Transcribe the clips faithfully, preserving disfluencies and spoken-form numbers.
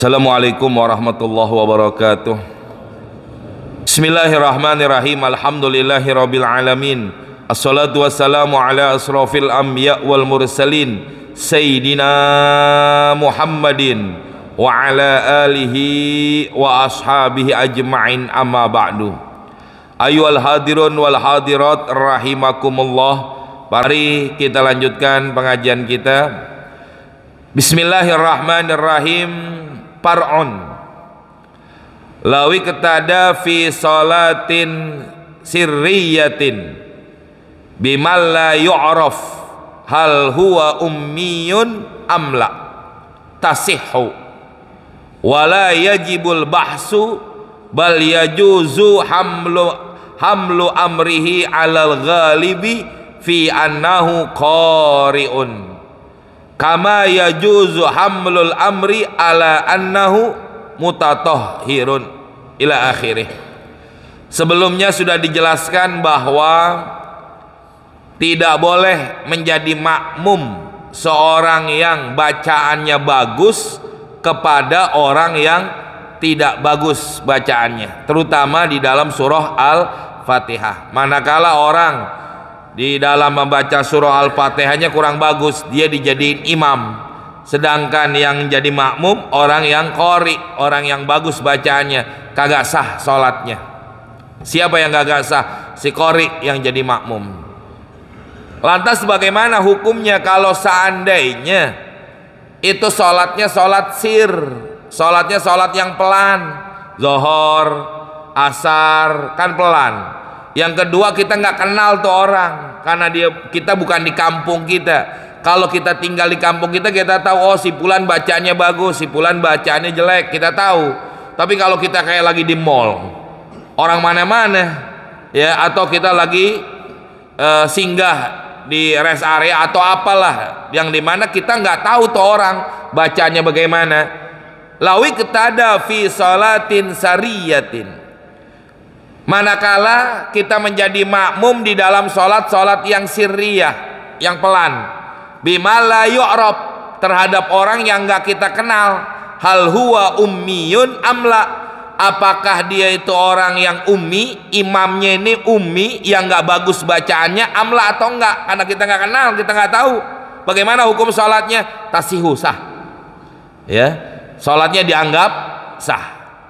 Assalamualaikum warahmatullahi wabarakatuh. Bismillahirrahmanirrahim. Alhamdulillahirabbil alamin. Assalatu wassalamu ala asrofil anbiya wal mursalin Sayyidina Muhammadin wa ala alihi wa ashabihi ajma'in, amma ba'du. Ayyuhal hadirun wal hadirat rahimakumullah. Mari kita lanjutkan pengajian kita. Bismillahirrahmanirrahim. Par'un lawi ketada fi salatin sirriyatin bimal la yu'raf hal huwa ummiyun amla tasihhu wala yajibul bahsu bal yajuzu hamlu hamlu amrihi alal ghalibi fi annahu qari'un kama yajuzu hamlul amri ala annahu mutatahhirun ila akhirih. Sebelumnya sudah dijelaskan bahwa tidak boleh menjadi makmum seorang yang bacaannya bagus kepada orang yang tidak bagus bacaannya, terutama di dalam surah Al-Fatihah. Manakala orang di dalam membaca surah Al-Fatihahnya kurang bagus, dia dijadiin imam, sedangkan yang jadi makmum orang yang qori, orang yang bagus bacaannya, kagak sah sholatnya. Siapa yang kagak sah? Si qori yang jadi makmum. Lantas bagaimana hukumnya kalau seandainya itu sholatnya sholat sir, sholatnya sholat yang pelan, zohor, asar, kan pelan. Yang kedua, kita nggak kenal tuh orang, karena dia kita bukan di kampung kita. Kalau kita tinggal di kampung kita, kita tahu, oh si fulan bacaannya bagus, si fulan bacaannya jelek, kita tahu. Tapi kalau kita kayak lagi di mall, orang mana-mana, ya, atau kita lagi uh, singgah di rest area atau apalah, yang dimana kita nggak tahu tuh orang bacaannya bagaimana. Lawi ketada fi salatin sariyatin. Manakala kita menjadi makmum di dalam sholat-sholat yang sirriyah, yang pelan, bimal la yu'rab, terhadap orang yang nggak kita kenal, hal huwa ummiyun amla, apakah dia itu orang yang ummi, imamnya ini ummi yang nggak bagus bacaannya, amla atau enggak, karena kita nggak kenal, kita nggak tahu bagaimana hukum sholatnya. Tasihu, sah, ya, sholatnya dianggap sah.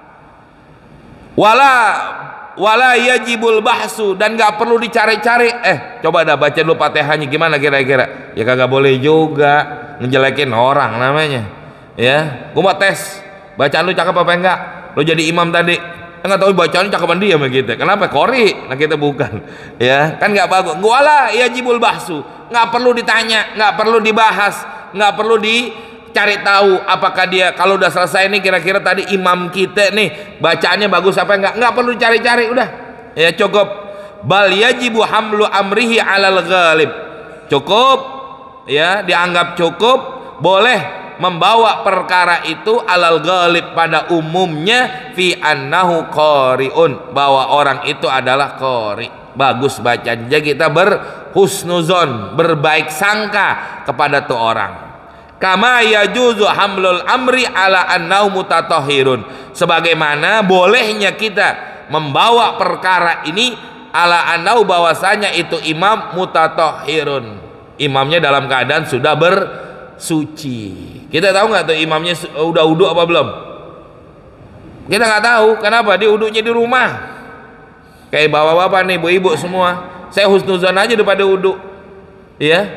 Wala wala yajibul bahsu, dan gak perlu dicari-cari. Eh coba dah baca dulu Fatihahnya gimana kira-kira. Ya kagak boleh juga ngejelekin orang namanya, ya. Gua mau tes bacaan lu cakep apa enggak, lu jadi imam tadi enggak tahu bacaan cakapan dia sama kita. Kenapa? Qori. Nah kita bukan, ya kan nggak bagus. Wala yajibul bahsu, nggak perlu ditanya, nggak perlu dibahas, nggak perlu di cari tahu apakah dia kalau udah selesai nih kira-kira tadi imam kita nih bacaannya bagus apa enggak, enggak perlu cari-cari, udah ya cukup. Bal yajibu hamlu amrihi alal ghalib, cukup ya, dianggap cukup, boleh membawa perkara itu alal ghalib, pada umumnya, fi annahu qari'un, bahwa orang itu adalah qari, bagus bacaan. Jadi kita berhusnuzon, berbaik sangka kepada tuh orang. Kama yajuzu hamlul amri ala annau mutatahhirun, sebagaimana bolehnya kita membawa perkara ini ala annau, bahwasanya itu imam mutatahhirun, imamnya dalam keadaan sudah bersuci. Kita tahu nggak tuh imamnya udah wudu apa belum? Kita nggak tahu. Kenapa? Dia wudunya di rumah. Kayak bapak-bapak nih, ibu-ibu semua, saya husnuzon aja daripada wudu, ya.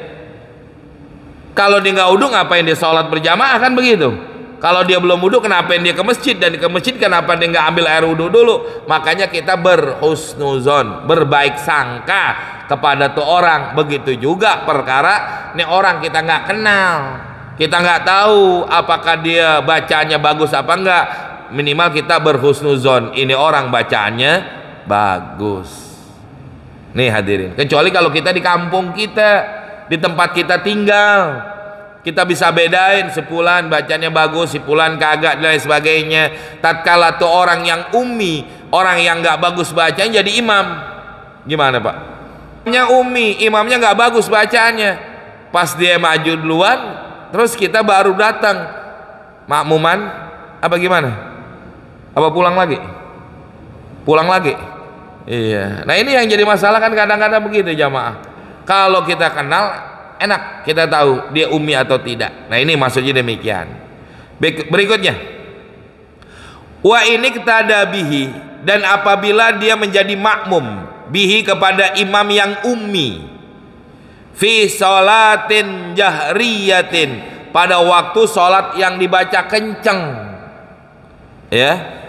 Kalau dia nggak wudhu, ngapain dia sholat berjamaah, kan begitu. Kalau dia belum wudhu, kenapa dia ke masjid, dan ke masjid kenapa dia nggak ambil air wudhu dulu. Makanya kita berhusnuzon, berbaik sangka kepada tuh orang. Begitu juga perkara ini orang kita nggak kenal, kita nggak tahu apakah dia bacaannya bagus apa enggak. Minimal kita berhusnuzon, ini orang bacaannya bagus. Nih hadirin, kecuali kalau kita di kampung kita, di tempat kita tinggal, kita bisa bedain sepulan bacanya bagus, sepulan kagak, dan lain sebagainya. Tatkala tuh orang yang ummi, orang yang nggak bagus bacanya jadi imam, gimana pak? Imamnya ummi, imamnya nggak bagus bacaannya, pas dia maju duluan, terus kita baru datang makmuman, Apa gimana? Apa pulang lagi? Pulang lagi? Iya. Nah ini yang jadi masalah kan kadang-kadang begitu jamaah. Kalau kita kenal enak, kita tahu dia ummi atau tidak. Nah ini maksudnya demikian. Berikutnya, wa ini ketada bihi, dan apabila dia menjadi makmum bihi kepada imam yang ummi fi sholatin jahriyatin, pada waktu sholat yang dibaca kenceng, ya,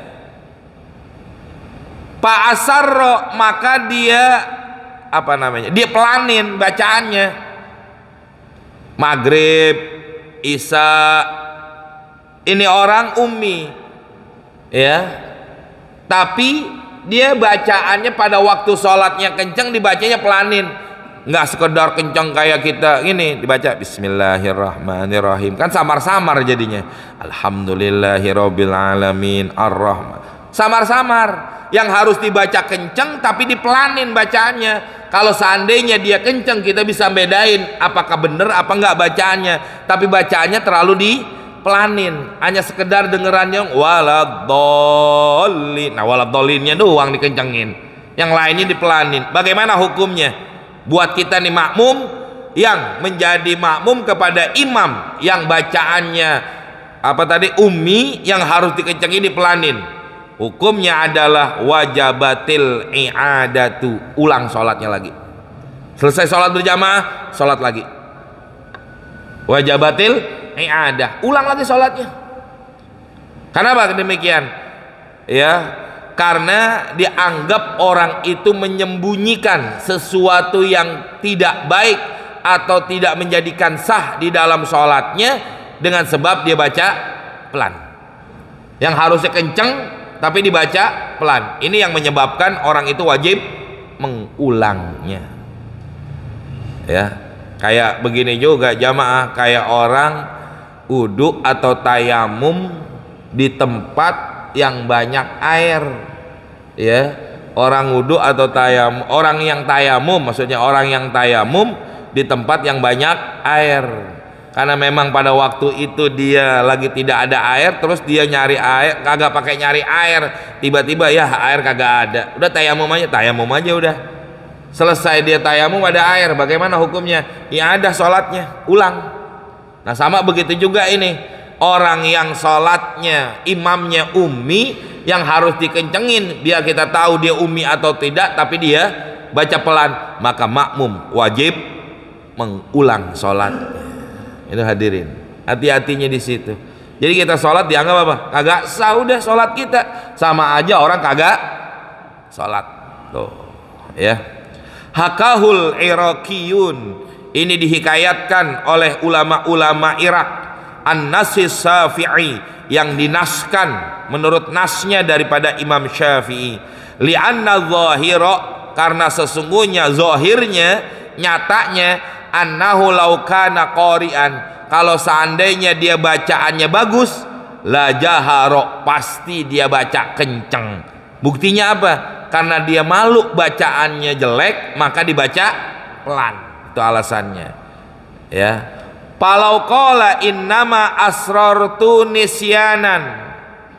Pak Asarro, maka dia apa namanya, dia pelanin bacaannya, maghrib, isya, ini orang ummi, ya, tapi dia bacaannya pada waktu sholatnya kenceng, dibacanya pelanin, nggak sekedar kenceng kayak kita ini dibaca Bismillahirrahmanirrahim, kan samar-samar jadinya, Alhamdulillahirabbil alamin ar-rahman, samar-samar. Yang harus dibaca kenceng tapi dipelanin bacaannya. Kalau seandainya dia kenceng, kita bisa bedain apakah bener apa enggak bacaannya, tapi bacaannya terlalu dipelanin, hanya sekedar dengerannya waladhdallin. Nah waladhdallinnya doang dikencengin, yang lainnya dipelanin. Bagaimana hukumnya buat kita nih makmum yang menjadi makmum kepada imam yang bacaannya apa tadi ummi, yang harus dikencengin dipelanin? Hukumnya adalah wajabatil i'adatu, ulang sholatnya lagi. Selesai sholat berjamaah, sholat lagi. Wajabatil i'adah, ulang lagi sholatnya. Kenapa demikian? Ya, karena dianggap orang itu menyembunyikan sesuatu yang tidak baik atau tidak menjadikan sah di dalam sholatnya dengan sebab dia baca pelan. Yang harusnya kenceng tapi dibaca pelan. Ini yang menyebabkan orang itu wajib mengulangnya. Ya, kayak begini juga jamaah, kayak orang wudu atau tayamum di tempat yang banyak air. Ya, orang wudu atau tayamum, orang yang tayamum, maksudnya orang yang tayamum di tempat yang banyak air. Karena memang pada waktu itu dia lagi tidak ada air, terus dia nyari air, kagak pakai nyari air, tiba-tiba ya air kagak ada, udah tayamum aja, tayamum aja udah. Selesai dia tayamum ada air, bagaimana hukumnya? Ya ada sholatnya, ulang. Nah sama begitu juga ini, orang yang sholatnya imamnya ummi, yang harus dikencengin biar kita tahu dia ummi atau tidak, tapi dia baca pelan, maka makmum wajib mengulang sholatnya. Itu hadirin, hati-hatinya di situ. Jadi kita sholat dianggap apa? Kagak sah, udah sholat kita sama aja orang kagak sholat. Tuh, ya. Hakahul Iraqiyun, ini dihikayatkan oleh ulama-ulama Irak, An-Nasis Syafi'i, yang dinaskan menurut nasnya daripada Imam Syafi'i. Li'anna zahira, karena sesungguhnya zahirnya, nyatanya, annahu law kana qari'an, kalau seandainya dia bacaannya bagus, la jaharo, pasti dia baca kenceng. Buktinya apa? Karena dia malu bacaannya jelek, maka dibaca pelan. Itu alasannya. Ya. Palau qala innama asrartu nisyanan,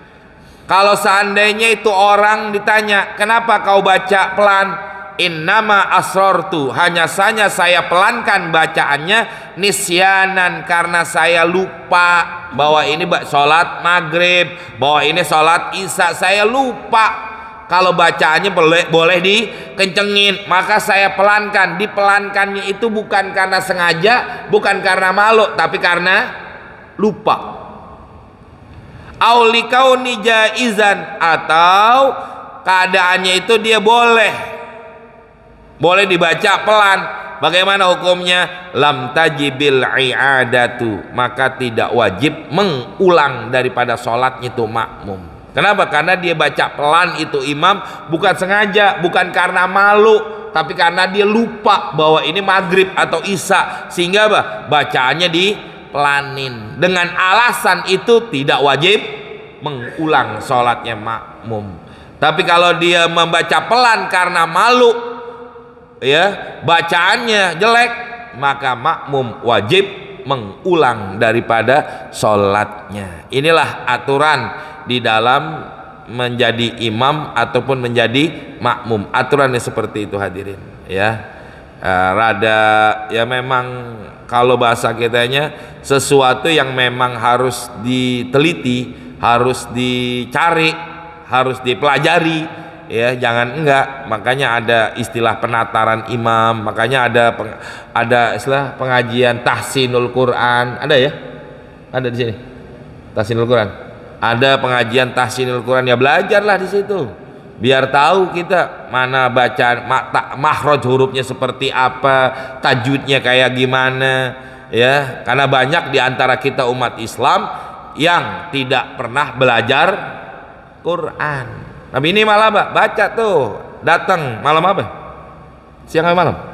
kalau seandainya itu orang ditanya, kenapa kau baca pelan? Innama asrartu, hanya saja saya pelankan bacaannya, nisyanan, karena saya lupa bahwa ini sholat maghrib, bahwa ini sholat isya, saya lupa kalau bacaannya boleh, boleh dikencengin, maka saya pelankan. Dipelankannya itu bukan karena sengaja, bukan karena malu, tapi karena lupa. Aulikauni jaizan, atau keadaannya itu dia boleh boleh dibaca pelan. Bagaimana hukumnya? Lam tajibil i'adatu, maka tidak wajib mengulang daripada sholatnya itu makmum. Kenapa? Karena dia baca pelan itu imam bukan sengaja, bukan karena malu, tapi karena dia lupa bahwa ini maghrib atau isya, sehingga bah, bacaannya dipelanin. Dengan alasan itu tidak wajib mengulang sholatnya makmum. Tapi kalau dia membaca pelan karena malu, ya, bacaannya jelek, maka makmum wajib mengulang daripada sholatnya. Inilah aturan di dalam menjadi imam ataupun menjadi makmum. Aturannya seperti itu hadirin ya. Uh, rada ya memang kalau bahasa kitanya sesuatu yang memang harus diteliti, harus dicari, harus dipelajari ya, jangan enggak. Makanya ada istilah penataran imam, makanya ada peng, ada istilah pengajian tahsinul Quran, ada ya, ada di sini tahsinul Quran, ada pengajian tahsinul Quran ya, belajarlah di situ biar tahu kita mana bacaan makhraj hurufnya seperti apa, tajwidnya kayak gimana ya, karena banyak di antara kita umat Islam yang tidak pernah belajar Quran. Tapi ini malah baca tuh, datang malam apa? Siang atau malam?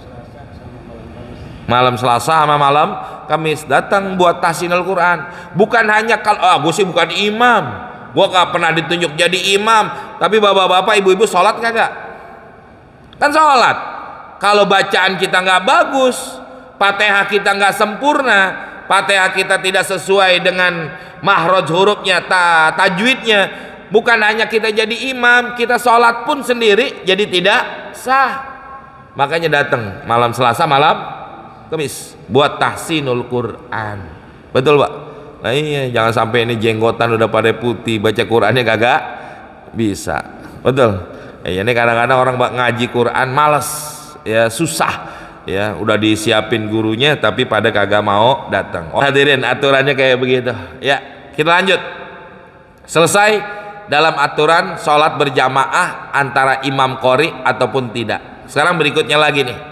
Malam Selasa sama malam Kamis datang buat tahsinul Quran. Bukan hanya kalau ah gue sih bukan imam, gue gak pernah ditunjuk jadi imam, tapi bapak-bapak ibu-ibu sholat kagak? Kan sholat. Kalau bacaan kita nggak bagus, Fatihah kita nggak sempurna, Fatihah kita tidak sesuai dengan makhraj hurufnya, ta, tajwidnya, bukan hanya kita jadi imam, kita sholat pun sendiri jadi tidak sah. Makanya datang malam Selasa malam Kamis buat tahsinul Quran. Betul Pak? Nah iya, jangan sampai ini jenggotan udah pada putih, baca Qurannya kagak bisa. Betul. Ya, ini kadang-kadang orang ngaji Quran males, ya susah, ya udah disiapin gurunya tapi pada kagak mau datang. Oh, hadirin, aturannya kayak begitu. Ya, kita lanjut. Selesai dalam aturan sholat berjamaah antara imam qori ataupun tidak. Sekarang berikutnya lagi nih.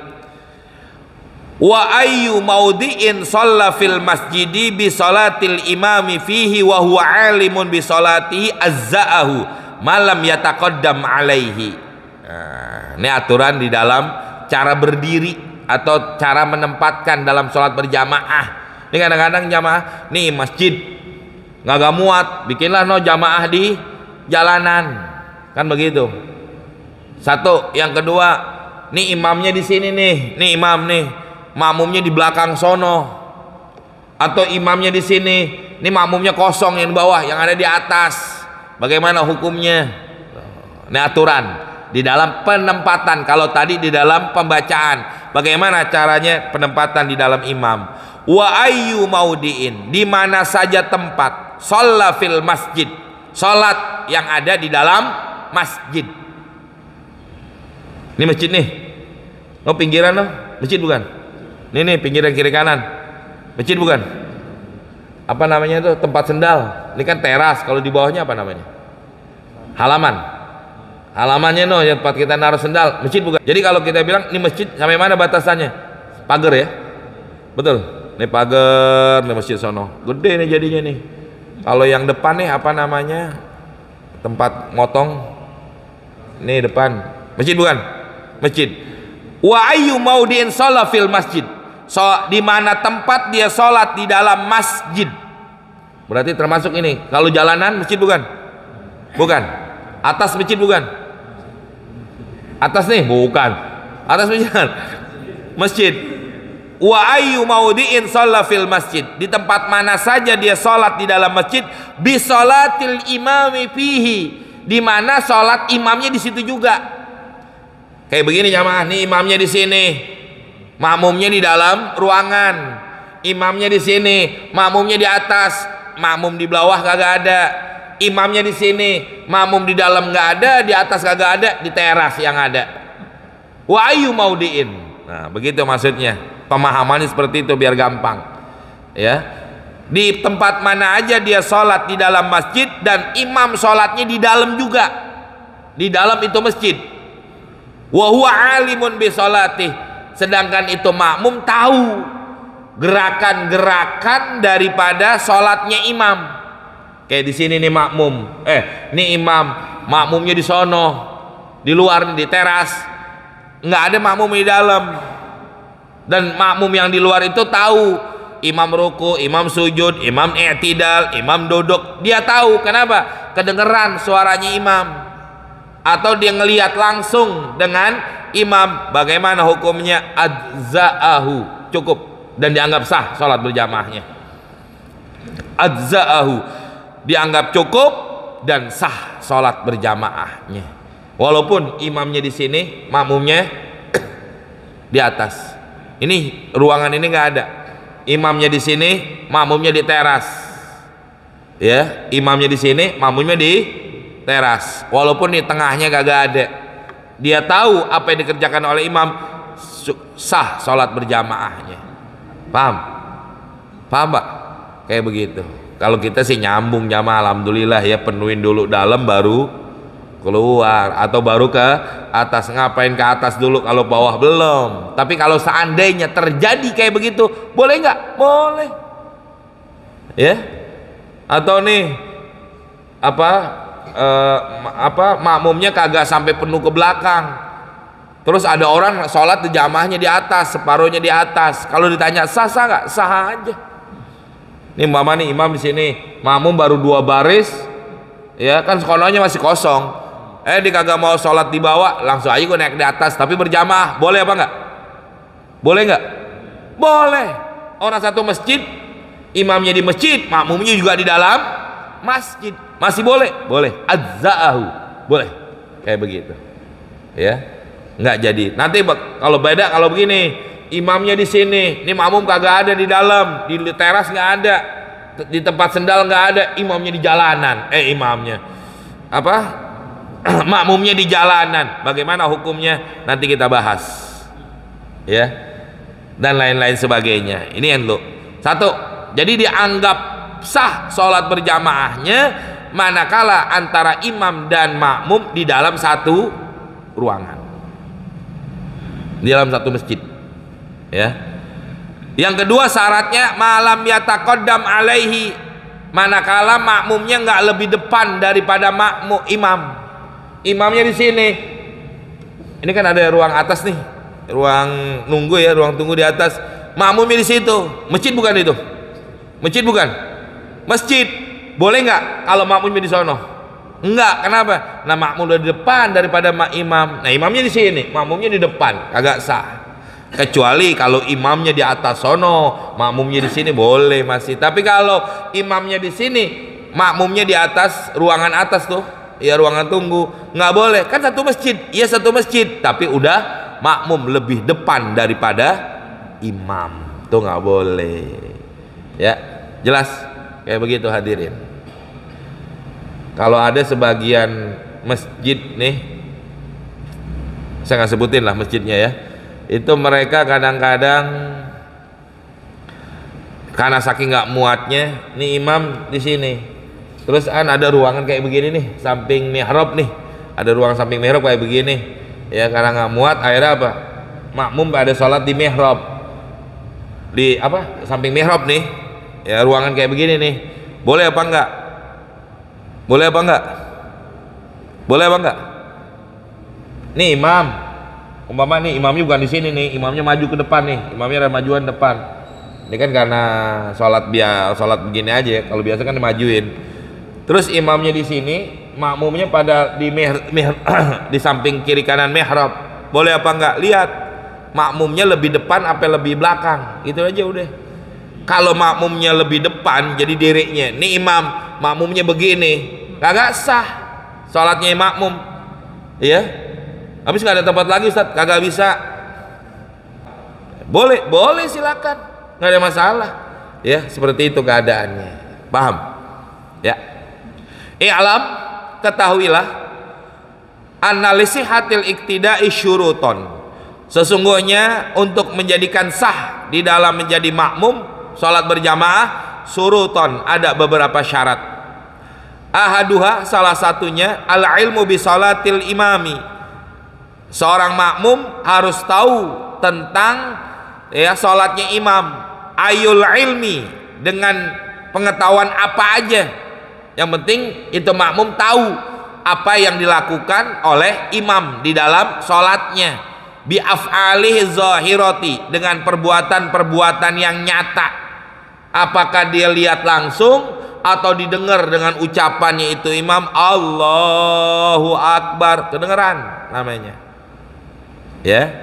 Wa ayyu maudi'in shalla fil masjidi bi sholatil imami fihi wa huwa alimun bi sholatihi azza'ahu malam yataqaddam alaihi. Nah, ini aturan di dalam cara berdiri atau cara menempatkan dalam sholat berjamaah. Ini kadang-kadang jamaah nih masjid nggak muat, bikinlah no jamaah di jalanan, kan begitu. Satu, yang kedua, nih imamnya di sini nih, nih imam nih, makmumnya di belakang sono, atau imamnya di sini, ini makmumnya kosong yang di bawah, yang ada di atas. Bagaimana hukumnya? Ini aturan di dalam penempatan. Kalau tadi di dalam pembacaan, bagaimana caranya penempatan di dalam imam? Wa ayyu maudiin, di mana saja tempat, shalla fil masjid, salat yang ada di dalam masjid. Ini masjid nih, oh pinggiran loh, masjid bukan? Ini nih pinggiran kiri kanan, masjid bukan? Apa namanya itu, tempat sendal. Ini kan teras, kalau di bawahnya apa namanya? Halaman. Halamannya no, yang tempat kita naruh sendal, masjid bukan? Jadi kalau kita bilang ini masjid, sampai mana batasannya? Pagar ya, betul. Ini pagar, ini masjid sono, gede nih jadinya nih. Kalau yang depan nih apa namanya? Tempat motong. Ini depan, masjid bukan? Masjid. Wa ayyu maudiin shalla fil masjid, so di mana tempat dia sholat di dalam masjid. Berarti termasuk ini. Kalau jalanan masjid bukan? Bukan. Atas masjid bukan? Atas nih bukan. Atas masjid. Masjid. Wa ayyu maudiin shalla fil masjid, di tempat mana saja dia sholat di dalam masjid, bi sholatil imami fihi, di mana sholat imamnya di situ juga. Kayak begini jamaah, nih imamnya di sini, makmumnya di dalam ruangan, imamnya di sini, makmumnya di atas, makmum di bawah kagak ada, imamnya di sini, makmum di dalam nggak ada, di atas kagak ada, di teras yang ada. Wa ayyu maudiin. Nah, begitu maksudnya. Pemahamannya seperti itu biar gampang. Ya. Di tempat mana aja dia sholat di dalam masjid dan imam sholatnya di dalam juga. Di dalam itu masjid. Wa huwa alimun bi sholatih, sedangkan itu makmum tahu gerakan-gerakan daripada sholatnya imam. Kayak di sini nih makmum, eh ini imam, makmumnya di sono, di luar nih, di teras, nggak ada makmum di dalam. Dan makmum yang di luar itu tahu imam ruku, imam sujud, imam i'tidal, imam duduk, dia tahu. Kenapa? Kedengeran suaranya imam, atau dia ngelihat langsung dengan imam. Bagaimana hukumnya? Adza'ahu, cukup. dan dianggap sah sholat berjamaahnya. Adza'ahu, dianggap cukup dan sah sholat berjamaahnya, walaupun imamnya di sini, makmumnya di atas. Ini ruangan ini nggak ada, imamnya di sini, makmumnya di teras. Ya, imamnya di sini, makmumnya di teras. Walaupun di tengahnya kagak ada, dia tahu apa yang dikerjakan oleh imam, sah sholat berjamaahnya. Paham? Paham Pak? Kayak begitu. Kalau kita sih nyambung jamaah, alhamdulillah ya, penuhin dulu dalam baru keluar, atau baru ke atas. Ngapain ke atas dulu kalau bawah belum? Tapi kalau seandainya terjadi kayak begitu, boleh nggak? Boleh. Ya? Atau nih apa eh, apa makmumnya kagak sampai penuh ke belakang, terus ada orang sholat di jamaahnya di atas, separuhnya di atas. Kalau ditanya sah sah nggak? Sah aja. Nih mama nih imam di sini, makmum baru dua baris, ya kan sekolahnya masih kosong. Eh dia kagak mau sholat di bawah, langsung aja gue naik di atas, tapi berjamaah, boleh apa nggak? Boleh nggak? Boleh. Orang satu masjid, imamnya di masjid, makmumnya juga di dalam masjid, masih boleh? Boleh. Adza'ahu, boleh. Kayak begitu. Ya, nggak jadi. Nanti kalau beda, kalau begini, imamnya di sini, ini makmum kagak ada di dalam, di teras nggak ada, di tempat sendal nggak ada, imamnya di jalanan. Eh imamnya apa? Makmumnya di jalanan. Bagaimana hukumnya? Nanti kita bahas. Ya, dan lain-lain sebagainya. Ini yang lu satu. Jadi dianggap sah sholat berjamaahnya manakala antara imam dan makmum di dalam satu ruangan, di dalam satu masjid. Ya. Yang kedua syaratnya malam yataqaddam alaihi, manakala makmumnya nggak lebih depan daripada makmum imam. Imamnya di sini. Ini kan ada ruang atas nih, ruang nunggu ya, ruang tunggu di atas. Makmumnya di situ. Masjid bukan itu? Masjid bukan? Masjid. Boleh nggak kalau makmumnya di sono? Enggak. Kenapa? Nah makmum udah di depan daripada imam. Nah imamnya di sini, makmumnya di depan, agak sah. Kecuali kalau imamnya di atas sono, makmumnya di sini, boleh masih. Tapi kalau imamnya di sini, makmumnya di atas, ruangan atas tuh, ya ruangan tunggu, nggak boleh. Kan satu masjid, iya satu masjid, tapi udah makmum lebih depan daripada imam, tuh nggak boleh. Ya, jelas kayak begitu hadirin. Kalau ada sebagian masjid nih, saya nggak sebutin lah masjidnya ya, itu mereka kadang-kadang karena saking nggak muatnya, nih imam di sini, terus kan ada ruangan kayak begini nih, samping mihrab nih, ada ruang samping mihrab kayak begini, ya karena nggak muat, akhirnya apa? Makmum ada sholat di mihrab, di apa? Samping mihrab nih, ya ruangan kayak begini nih, boleh apa enggak? Boleh apa enggak? Boleh apa enggak? Nih imam, umpama nih imamnya bukan di sini nih, imamnya maju ke depan nih, imamnya ada majuan depan. Ini kan karena sholat biasa, sholat begini aja ya. Kalau biasa kan dimajuin. Terus imamnya di sini, makmumnya pada di mehr, mehr, di samping kiri kanan mihrab. Boleh apa enggak? Lihat makmumnya lebih depan apa lebih belakang, itu aja udah. Kalau makmumnya lebih depan, jadi dirinya, nih imam, makmumnya begini, kagak sah sholatnya makmum, ya. Habis nggak ada tempat lagi Ustaz, kagak bisa. Boleh, boleh silakan, nggak ada masalah, ya seperti itu keadaannya. Paham? Ya. I'lam, ketahuilah, analisihatil iktida'i syuruton. Sesungguhnya untuk menjadikan sah di dalam menjadi makmum sholat berjamaah, suruton, ada beberapa syarat. Ahaduha, salah satunya al ilmu bi sholatil imami. Seorang makmum harus tahu tentang ya sholatnya imam. Ayul ilmi, dengan pengetahuan apa aja, yang penting itu makmum tahu apa yang dilakukan oleh imam di dalam sholatnya. Bi af'alihi zahirati, dengan perbuatan-perbuatan yang nyata. Apakah dia lihat langsung atau didengar dengan ucapannya itu imam, Allahu Akbar, kedengeran namanya. Ya.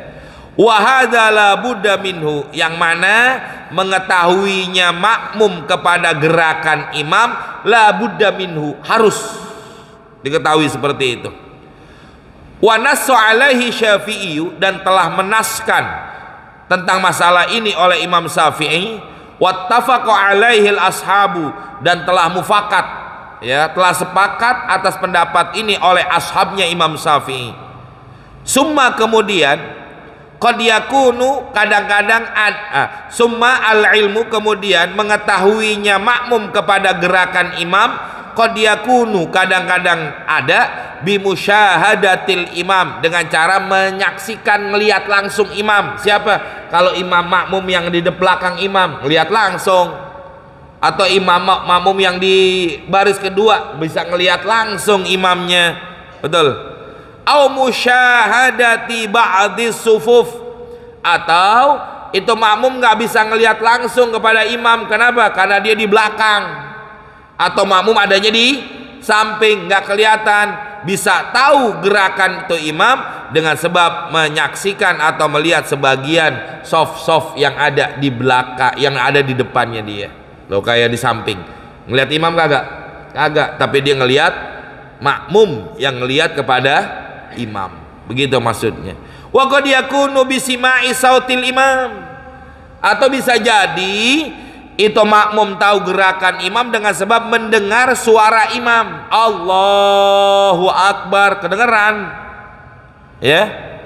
Wa hadza la budda minhu, yang mana mengetahuinya makmum kepada gerakan imam la budda minhu, harus diketahui seperti itu. Wa nassu alaihi Syafi'i, dan telah menaskan tentang masalah ini oleh Imam Syafi'i. Wattafaqa alaihi al-ashabu, dan telah mufakat, ya, telah sepakat atas pendapat ini oleh ashabnya Imam Syafi'i. Summa, kemudian, qad yakunu, kadang-kadang ad, ah, summa al-ilmu, kemudian mengetahuinya makmum kepada gerakan imam, qad yakunu, kadang-kadang ada, bimusyahadatil imam, dengan cara menyaksikan, melihat langsung imam. Siapa? Kalau imam makmum yang di belakang imam, lihat langsung. Atau imam makmum yang di baris kedua, bisa ngelihat langsung imamnya. Betul. Au musyahadati ba'dis sufuf, atau itu makmum nggak bisa ngelihat langsung kepada imam. Kenapa? Karena dia di belakang. Atau makmum adanya di samping, nggak kelihatan. Bisa tahu gerakan itu imam dengan sebab menyaksikan atau melihat sebagian soft-soft yang ada di belakang, yang ada di depannya dia. Loh, kayak di samping. Ngelihat imam kagak? Kagak, tapi dia ngelihat makmum yang ngelihat kepada imam. Begitu maksudnya. Wa qad yakunu bisima'i sautil imam, atau bisa jadi itu makmum tahu gerakan imam dengan sebab mendengar suara imam. Allahu Akbar, kedengeran, ya.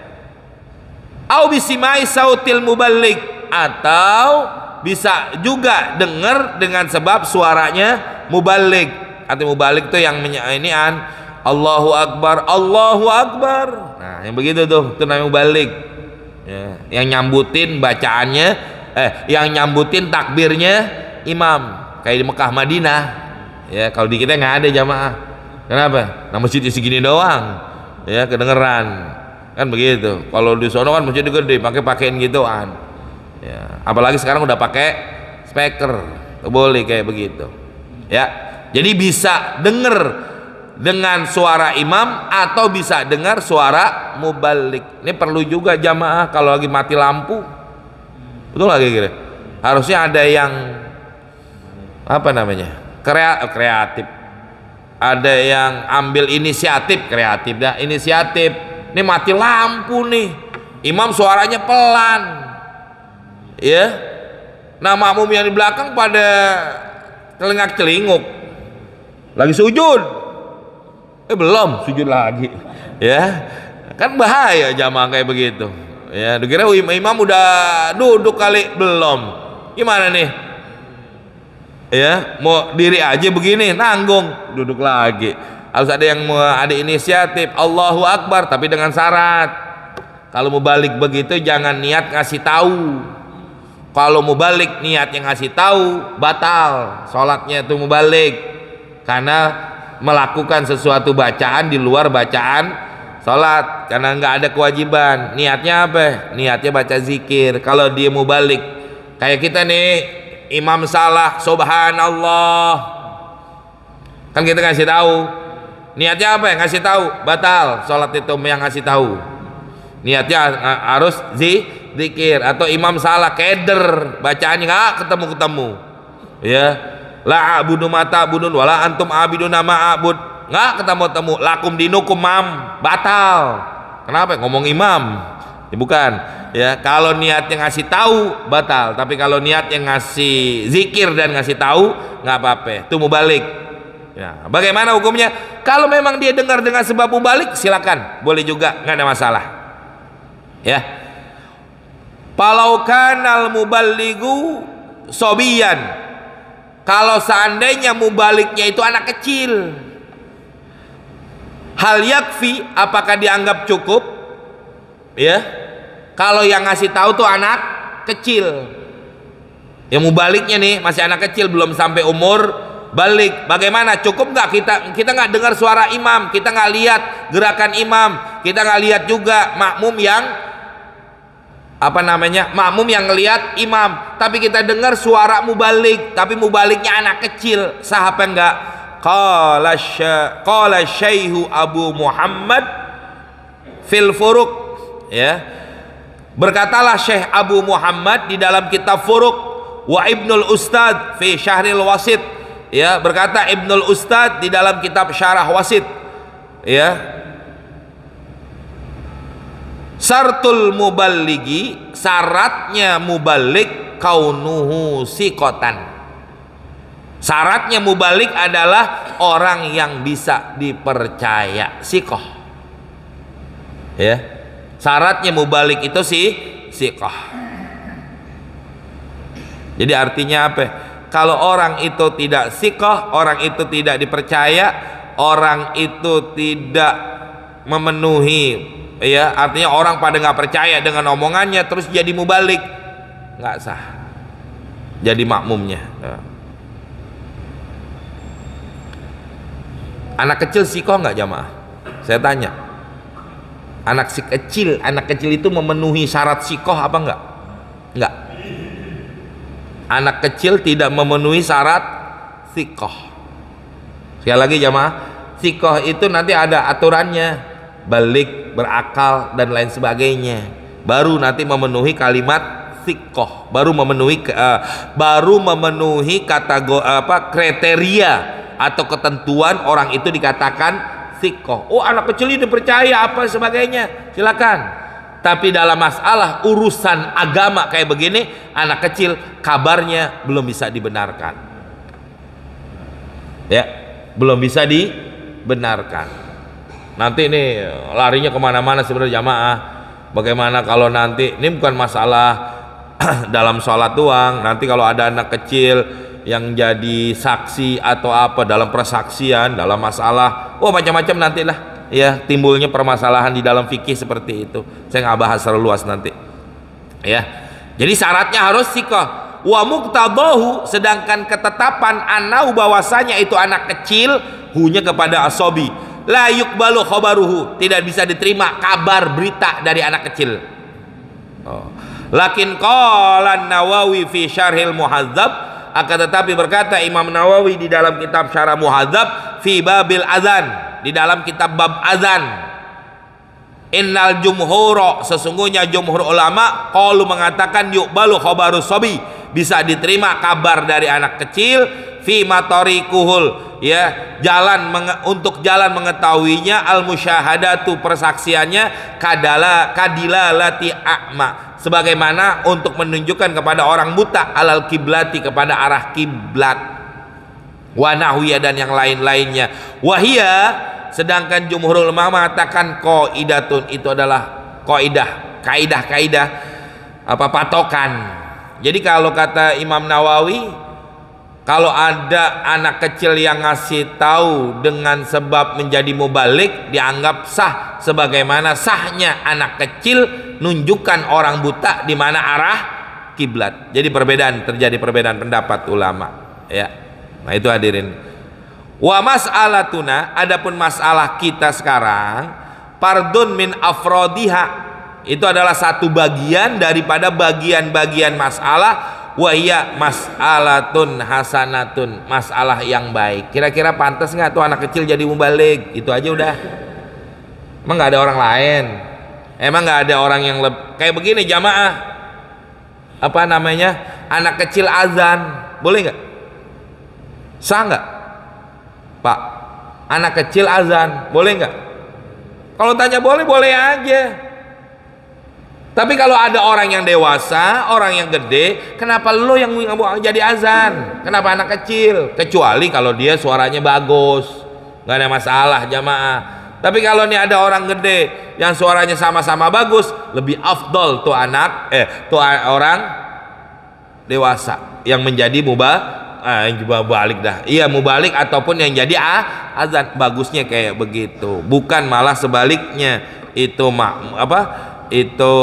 Au bisimai sautil muballigh, atau bisa juga dengar dengan sebab suaranya muballigh. Arti muballigh itu yang inian, Allahu Akbar, Allahu Akbar. Nah, yang begitu tuh, itu namanya muballigh. Ya, yang nyambutin bacaannya, eh yang nyambutin takbirnya imam, kayak di Mekah Madinah, ya. Kalau di kita nggak ada jamaah. Kenapa? Nah, masjid segini doang, ya, kedengeran kan begitu. Kalau di sono kan masjid gede, pakai pakaian gituan, ya. Apalagi sekarang udah pakai speaker, boleh kayak begitu, ya. Jadi bisa denger dengan suara imam atau bisa dengar suara muballigh. Ini perlu juga jamaah kalau lagi mati lampu. Betul lagi kira. Harusnya ada yang apa namanya? Kreatif. Ada yang ambil inisiatif, kreatif dah, inisiatif. Ini mati lampu nih. Imam suaranya pelan. Ya. Nah, makmum yang di belakang pada celingak-celinguk. Lagi sujud. Eh belum, sujud lagi. Ya. Kan bahaya jamaah kayak begitu. Ya, dikira imam udah duduk kali, belum. Gimana nih? Ya, mau diri aja begini, nanggung, duduk lagi. Harus ada yang mau ada inisiatif, Allahu Akbar, tapi dengan syarat. Kalau mau balik begitu jangan niat ngasih tahu. Kalau mau balik niat yang ngasih tahu, batal sholatnya itu mau balik. Karena melakukan sesuatu bacaan di luar bacaan sholat, karena nggak ada kewajiban. Niatnya apa? Niatnya baca zikir. Kalau dia mau balik, kayak kita nih, imam salah, subhanallah, kan kita ngasih tahu. Niatnya apa ya? Ngasih tahu, batal sholat itu yang ngasih tahu. Niatnya harus zikir. Atau imam salah, keder, bacaannya nggak ketemu ketemu. Ya, la abudu mata budun, wala antum abiduna ma'abud. Nggak ketemu-temu, lakum dinukum mam, batal. Kenapa? Ngomong imam, ya, bukan. Ya, kalau niatnya ngasih tahu batal, tapi kalau niatnya ngasih zikir dan ngasih tahu nggak apa-apa. Itu mubalik. Ya, bagaimana hukumnya? Kalau memang dia dengar dengan sebab mubalik, silakan, boleh juga, nggak ada masalah. Ya. Palaukan al muballighu sobiyan, kalau seandainya mubaliknya itu anak kecil, hal yakfi, apakah dianggap cukup? Ya, kalau yang ngasih tahu tuh anak kecil, yang mubaliknya nih masih anak kecil, belum sampai umur balik, bagaimana? Cukup nggak kita kita nggak dengar suara imam, kita nggak lihat gerakan imam, kita nggak lihat juga makmum yang apa namanya makmum yang ngelihat imam, tapi kita dengar suara mubalik, tapi mubaliknya anak kecil, sah apa enggak? Qala qala Syaihu Abu Muhammad fil Furuq, ya, Berkatalah Syekh Abu Muhammad di dalam kitab Furuq wa Ibnul Ustad fi Syahril Wasit, ya, berkata Ibnul Ustad di dalam kitab Syarah Wasit, ya, syartul muballigi, syaratnya mubalik kaunuhu siqotan. Syaratnya mubalik adalah orang yang bisa dipercaya, siqoh. Ya, syaratnya mubalik itu sih siqoh. Jadi artinya apa? Kalau orang itu tidak siqoh, orang itu tidak dipercaya, orang itu tidak memenuhi, ya, artinya orang pada nggak percaya dengan omongannya, terus jadi mubalik, nggak sah jadi makmumnya. Ya. Anak kecil siqoh nggak jamaah? Saya tanya. Anak si kecil, anak kecil itu memenuhi syarat siqoh apa enggak? Enggak. Anak kecil tidak memenuhi syarat siqoh. Sekali lagi jamaah, siqoh itu nanti ada aturannya, balik, berakal dan lain sebagainya. Baru nanti memenuhi kalimat siqoh, baru memenuhi uh, baru memenuhi kategori apa kriteria atau ketentuan orang itu dikatakan siqoh. Oh, anak kecil ini percaya apa sebagainya, silakan. Tapi dalam masalah urusan agama kayak begini, anak kecil kabarnya belum bisa dibenarkan, ya, belum bisa dibenarkan. Nanti ini larinya kemana-mana sebenarnya jamaah. Bagaimana kalau nanti ini bukan masalah dalam sholat doang, nanti kalau ada anak kecil yang jadi saksi atau apa dalam persaksian, dalam masalah, oh macam-macam nantilah, ya, timbulnya permasalahan di dalam fikih seperti itu. Saya nggak bahas terlalu luas nanti, ya. Jadi syaratnya harus siqoh. Wa muqtadahu, sedangkan ketetapan anau bahwasanya itu anak kecil hunya kepada asobi, la yuqbalu khabaruhu, tidak bisa diterima kabar berita dari anak kecil. Oh. Lakin qala Nawawi fi Syarhil Muhadzab, akan tetapi berkata Imam Nawawi di dalam kitab Syarah Muhadzab fi babil azan, di dalam kitab bab azan, innal jumhur, sesungguhnya jumhur ulama qalu mengatakan yuqbalu khabarus sabi, bisa diterima kabar dari anak kecil fi matarikuhul, ya, jalan untuk jalan mengetahuinya, al musyahadatu, persaksiannya, kadala kadilalati a'ma, sebagaimana untuk menunjukkan kepada orang buta, alal kiblati, kepada arah kiblat, wa nahwiya, dan yang lain-lainnya. Wahia, sedangkan jumhur ulama mengatakan qaidatun, itu adalah qaidah, kaidah-kaidah apa patokan. Jadi kalau kata Imam Nawawi, kalau ada anak kecil yang ngasih tahu dengan sebab menjadi mubalik, dianggap sah, sebagaimana sahnya anak kecil nunjukkan orang buta di mana arah kiblat. Jadi perbedaan, terjadi perbedaan pendapat ulama, ya. Nah itu hadirin. Wa mas'alatuna, adapun masalah kita sekarang, fardun min afrodiha, itu adalah satu bagian daripada bagian-bagian masalah. Wahia mas'alatun hasanatun, masalah yang baik. Kira-kira pantas nggak tuh anak kecil jadi mubalik? Itu aja udah. Emang nggak ada orang lain? Emang nggak ada orang yang lebih kayak begini jamaah? Apa namanya? Anak kecil azan, boleh nggak? Sah nggak, Pak? Anak kecil azan, boleh nggak? Kalau tanya boleh, boleh aja. Tapi kalau ada orang yang dewasa, orang yang gede, kenapa lo yang jadi azan? Kenapa anak kecil? Kecuali kalau dia suaranya bagus, nggak ada masalah jamaah. Tapi kalau nih ada orang gede yang suaranya sama-sama bagus, lebih afdol tuh anak, eh tuh orang dewasa yang menjadi mubah, ah, yang balik dah. Iya mubalik ataupun yang jadi ah, azan, bagusnya kayak begitu. Bukan malah sebaliknya, itu mak apa? Itu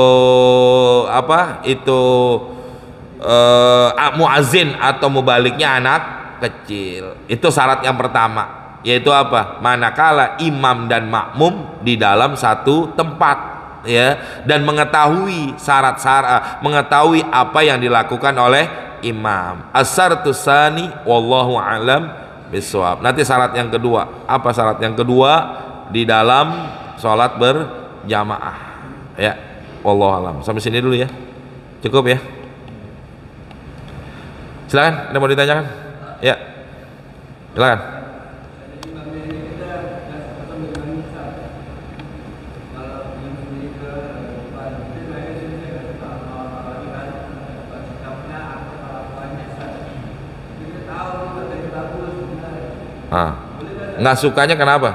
apa itu uh, muazin atau mubaliknya anak kecil. Itu syarat yang pertama, yaitu apa? Manakala imam dan makmum di dalam satu tempat, ya, dan mengetahui syarat-syarat, mengetahui apa yang dilakukan oleh imam. As-syartu tsani wallahu alam bisawab. Nanti syarat yang kedua, apa syarat yang kedua di dalam sholat berjamaah, ya. Wallahu alam. Sampai sini dulu ya. Cukup ya. Silakan, ada mau ditanyakan? Ya. Silakan. Ah, nggak sukanya kenapa?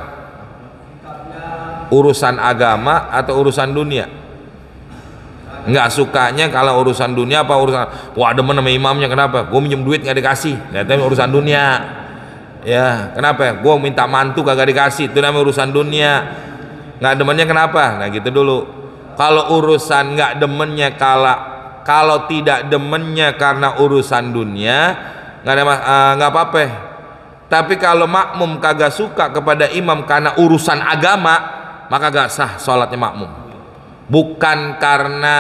Urusan agama atau urusan dunia? Nggak sukanya kalau urusan dunia apa urusan? Wah, demen sama imamnya kenapa? Gue minjem duit nggak dikasih, ternyata urusan dunia. Ya, kenapa? Gue minta mantu kagak dikasih, itu namanya urusan dunia. Nggak demennya kenapa? Nah gitu dulu. Kalau urusan nggak demennya kalau kalau tidak demennya karena urusan dunia, nggak ada uh, nggak apa-apa. Tapi kalau makmum kagak suka kepada imam karena urusan agama, maka gak sah sholatnya makmum. Bukan karena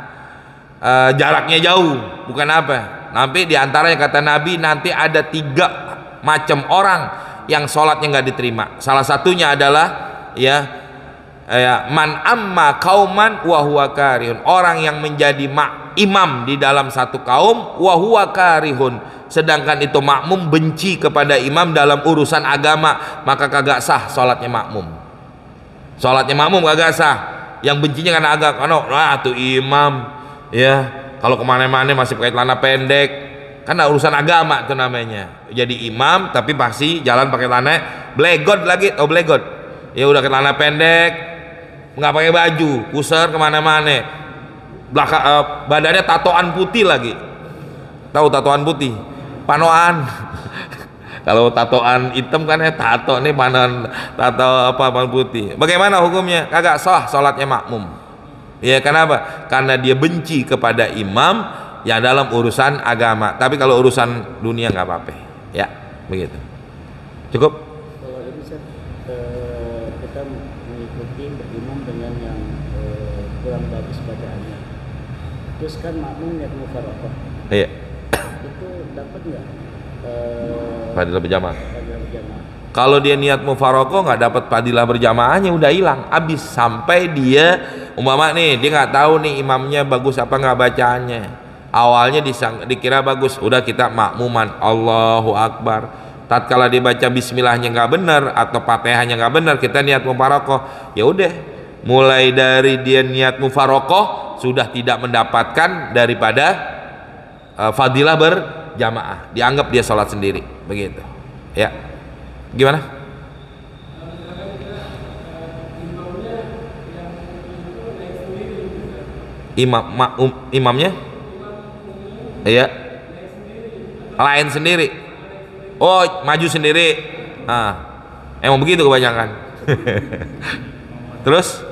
uh, jaraknya jauh, bukan apa. Nanti diantaranya kata Nabi, nanti ada tiga macam orang yang sholatnya nggak diterima. Salah satunya adalah ya, ya man amma kauman wa huwa karihun, orang yang menjadi mak, imam di dalam satu kaum wa huwa karihun, sedangkan itu makmum benci kepada imam dalam urusan agama, maka kagak sah sholatnya makmum. Sholatnya makmum kagak sah. Yang bencinya karena agak, karena ah tuh imam ya kalau kemana-mana masih pakai celana pendek, karena urusan agama itu namanya. Jadi imam tapi pasti jalan pakai celana blegot lagi, oh blegot. Ya udah celana pendek, nggak pakai baju, kusar kemana-mana. Belakang uh, badannya tatoan putih lagi. Tahu tatoan putih? Panoan. Kalau tatoan hitam kan ya tato, nih panoan tato apa apa putih. Bagaimana hukumnya? Kagak sah salatnya makmum. Ya kenapa? Karena dia benci kepada imam yang dalam urusan agama. Tapi kalau urusan dunia nggak apa-apa. Ya, begitu. Cukup? Kalau ini Ustaz, eh, kita mengikuti berimam dengan yang eh, kurang bagus bacaannya. Terus kan makmum niat mufaraqah. Iya. Itu dapat nggak? Eh, Fadilah berjamaah. Fadilah berjamaah. Kalau dia niat mufaraqah nggak dapat fadilah berjamaahnya, udah hilang, habis. Sampai dia umpama nih dia nggak tahu nih imamnya bagus apa nggak bacaannya. Awalnya disang, dikira bagus, udah kita makmuman Allahu Akbar. Tatkala dibaca bismillahnya nggak benar atau fatihahnya nggak benar, kita niat mufaraqah, ya udah, mulai dari dia niat mufaraqah sudah tidak mendapatkan daripada uh, fadilah berjamaah, dianggap dia sholat sendiri, begitu ya. Gimana? Imam ma, um, imamnya iya lain sendiri. Oh, maju sendiri. Ah, emang begitu kebanyakan. Terus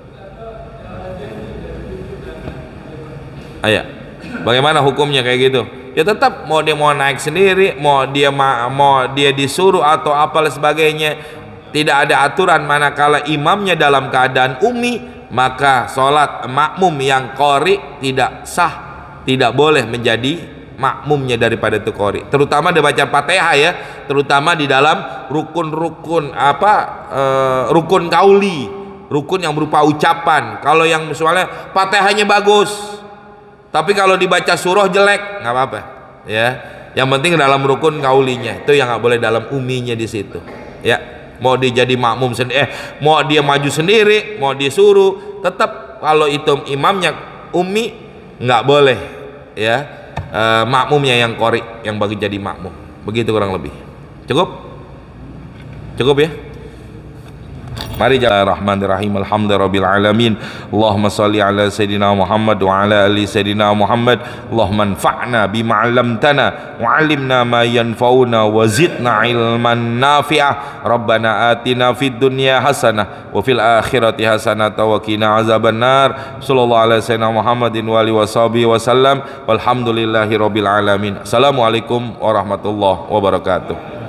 ayah, bagaimana hukumnya kayak gitu? Ya tetap mau dia mau naik sendiri, mau dia mau dia disuruh atau apalah sebagainya, tidak ada aturan. Manakala imamnya dalam keadaan ummi, maka sholat makmum yang qori tidak sah, tidak boleh menjadi makmumnya daripada itu qori. Terutama dia baca Fatihah ya, terutama di dalam rukun-rukun apa e, rukun kauli, rukun yang berupa ucapan. Kalau yang misalnya Fatihahnya bagus, tapi kalau dibaca surah jelek, nggak apa-apa ya. Yang penting dalam rukun kaulinya, itu yang nggak boleh dalam uminya di situ ya. Mau dia jadi makmum sendiri, eh mau dia maju sendiri, mau disuruh, tetap kalau itu imamnya umi nggak boleh ya. E, makmumnya yang qori yang bagi jadi makmum, begitu kurang lebih. Cukup? Cukup ya? Mari jalan Rahmanirrahim. Alhamdulillahirabbil alamin. Allahumma shalli ala sayidina Muhammad wa ala ali sayidina Muhammad. Allahumma anfa'na bima 'allamtana wa 'allimna ma yanfa'una wa zidna ilman nafi'ah. Rabbana atina fid dunya hasanah wa fil akhirati hasanah wa qina azabannar. Sallallahu alaihi sayyidina Muhammadin wa alihi washabihi wasallam. Walhamdulillahirabbil alamin. Assalamualaikum warahmatullahi wabarakatuh.